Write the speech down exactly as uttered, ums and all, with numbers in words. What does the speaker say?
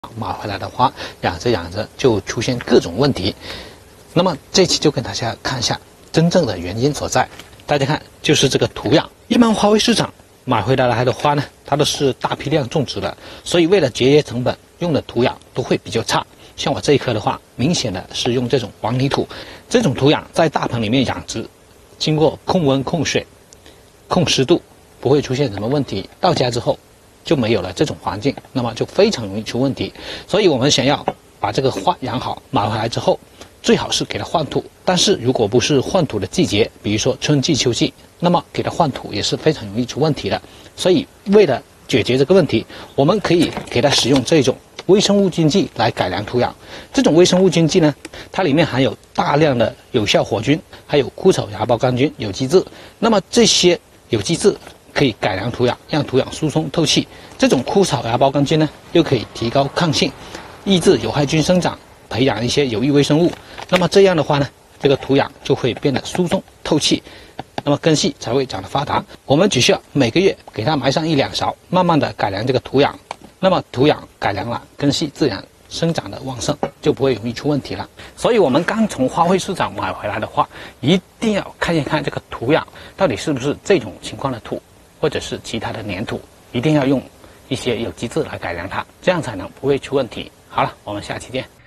买回来的花养着养着就出现各种问题。那么这期就跟大家看一下真正的原因所在。大家看，就是这个土壤。一般花卉市场买回来的花呢，它都是大批量种植的，所以为了节约成本，用的土壤都会比较差。像我这一棵的话，明显的是用这种黄泥土，这种土壤在大棚里面养殖，经过控温、控水、控湿度，不会出现什么问题。到家之后就没有了这种环境，那么就非常容易出问题。所以我们想要把这个花养好，买回来之后，最好是给它换土。但是如果不是换土的季节，比如说春季、秋季，那么给它换土也是非常容易出问题的。所以为了解决这个问题，我们可以给它使用这种微生物菌剂来改良土壤。这种微生物菌剂呢，它里面含有大量的有效活菌，还有枯草芽孢杆菌、有机质。那么这些有机质可以改良土壤，让土壤疏松透气。这种枯草芽孢杆菌呢，又可以提高抗性，抑制有害菌生长，培养一些有益微生物。那么这样的话呢，这个土壤就会变得疏松透气，那么根系才会长得发达。我们只需要每个月给它埋上一两勺，慢慢的改良这个土壤。那么土壤改良了，根系自然生长的旺盛，就不会容易出问题了。所以我们刚从花卉市场买回来的话，一定要看一看这个土壤到底是不是这种情况的土，或者是其他的粘土，一定要用一些有机质来改良它，这样才能不会出问题。好了，我们下期见。